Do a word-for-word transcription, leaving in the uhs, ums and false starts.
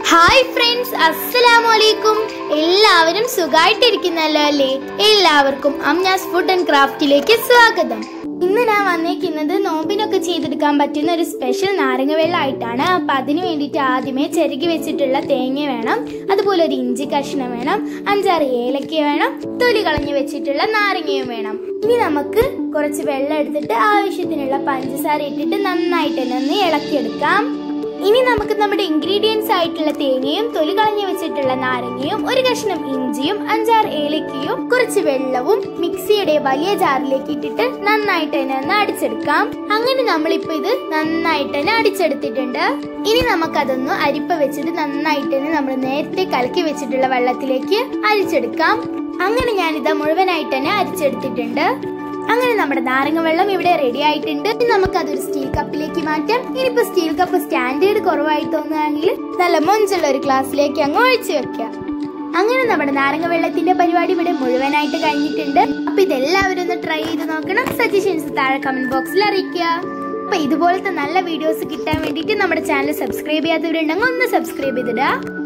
Hi friends, അസ്സലാമലൈക്കും. എല്ലാവരും സുഖമായിട്ടിരിക്കുന്നല്ലോ അല്ലേ? എല്ലാവർക്കും അംനാസ് ഫുഡ് ആൻഡ് ക്രാഫ്റ്റിലേക്ക് സ്വാഗതം. ഇന്ന് ഞാൻ വന്നേക്കുന്നത് നോമ്പിനൊക്കെ ചെയ്തെടുക്കാൻ പറ്റുന്ന ഒരു സ്പെഷ്യൽ നാരങ്ങ വെള്ളമായിട്ടാണ്. അപ്പം അതിന് വേണ്ടിയിട്ട് ആദ്യമേ ചെറുകി വെച്ചിട്ടുള്ള തേങ്ങ വേണം, അതുപോലെ ഒരു ഇഞ്ചി കഷ്ണം വേണം, അഞ്ചാറ് ഏലക്ക വേണം, തൊലി കളഞ്ഞു വെച്ചിട്ടുള്ള നാരങ്ങയും വേണം. ഇനി നമുക്ക് കുറച്ച് വെള്ളം എടുത്തിട്ട് ആവശ്യത്തിനുള്ള പഞ്ചസാര ഇട്ടിട്ട് നന്നായിട്ട് തന്നെ ഒന്ന് ഇളക്കിയെടുക്കാം. ഇനി നമുക്ക് നമ്മുടെ ഇൻഗ്രീഡിയൻസ് ആയിട്ടുള്ള തേങ്ങയും തൊലി കളഞ്ഞു വെച്ചിട്ടുള്ള നാരങ്ങയും ഒരു കഷ്ണം ഇഞ്ചിയും അഞ്ചാറ് ഏലക്കയും കുറച്ച് വെള്ളവും മിക്സിയുടെ വലിയ ജാറിലേക്ക് ഇട്ടിട്ട് നന്നായിട്ട് തന്നെ ഒന്ന് അടിച്ചെടുക്കാം. അങ്ങനെ നമ്മളിപ്പോ ഇത് നന്നായിട്ട് തന്നെ അടിച്ചെടുത്തിട്ടുണ്ട്. ഇനി നമുക്കതൊന്ന് അരിപ്പ വെച്ചിട്ട് നന്നായിട്ട് തന്നെ നമ്മൾ നേരത്തെ കലക്കി വെച്ചിട്ടുള്ള വെള്ളത്തിലേക്ക് അരിച്ചെടുക്കാം. അങ്ങനെ ഞാനിത് മുഴുവനായിട്ട് തന്നെ അരിച്ചെടുത്തിട്ടുണ്ട്. അങ്ങനെ നമ്മുടെ നാരങ്ങ വെള്ളം ഇവിടെ റെഡി ആയിട്ടുണ്ട്. നമുക്ക് അതൊരു സ്റ്റീൽ കപ്പിലേക്ക് മാറ്റാം. ഇനിയിപ്പോ സ്റ്റീൽ കപ്പ് സ്റ്റാൻഡേർഡ് കുറവായി തോന്നുകയാണെങ്കിൽ നല്ല മൊഞ്ചുള്ള ഒരു ഗ്ലാസ്സിലേക്ക് അങ്ങ് ഒഴിച്ചു വെക്കാം. അങ്ങനെ നമ്മുടെ നാരങ്ങ വെള്ളത്തിന്റെ പരിപാടി ഇവിടെ മുഴുവനായിട്ട് കഴിഞ്ഞിട്ടുണ്ട്. അപ്പൊ ഇതെല്ലാവരും ഒന്ന് ട്രൈ ചെയ്ത് നോക്കണം. സജഷൻസ് താഴെ കമന്റ് ബോക്സിൽ അറിയിക്കുക. അപ്പൊ ഇതുപോലത്തെ നല്ല വീഡിയോസ് കിട്ടാൻ വേണ്ടിയിട്ട് നമ്മുടെ ചാനൽ സബ്സ്ക്രൈബ് ചെയ്യാത്തവരുണ്ടെങ്കിൽ ഒന്ന് സബ്സ്ക്രൈബ് ചെയ്തിടുക.